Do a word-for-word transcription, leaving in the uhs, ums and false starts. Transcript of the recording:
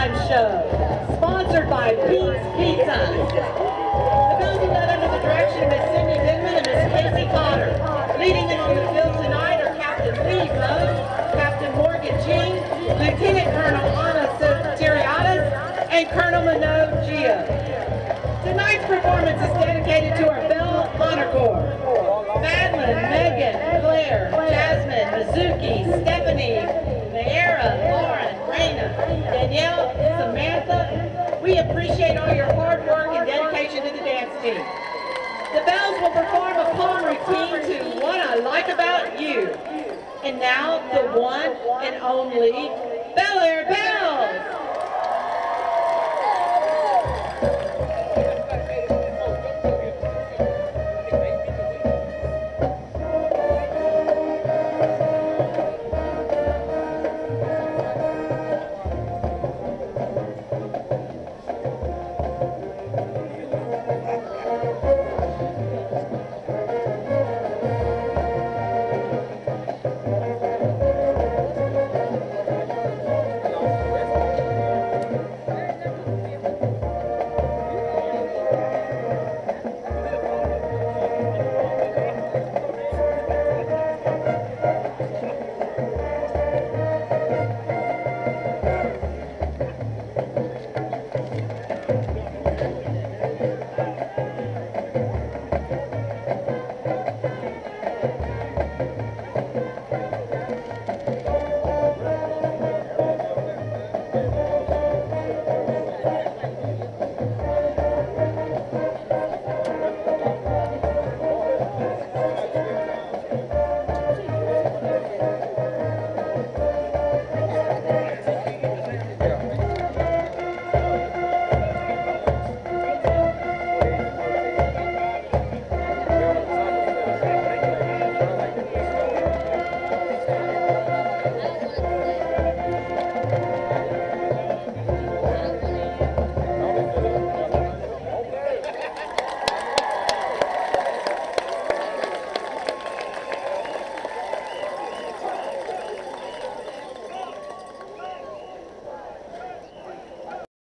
halftime show, sponsored by Pete's Pizza. The bells are led under the direction of Miss Cindy Goodman and Miss Casey Cotter. Leading them on the field tonight are Captain Lee Rose, Captain Morgan Jean, Lieutenant Colonel Anna Soteriatis, and Colonel Minot Gio. Tonight's performance is dedicated to our Bell Honor Corps. Madeline, Megan, Claire, Jasmine, Mizuki, Stephanie, Mayera, Lauren, Raina, Danielle, Samantha. We appreciate all your hard work and dedication to the dance team. The Bells will perform a poem routine to What I Like About You. And now, the one and only Bel Air Bell.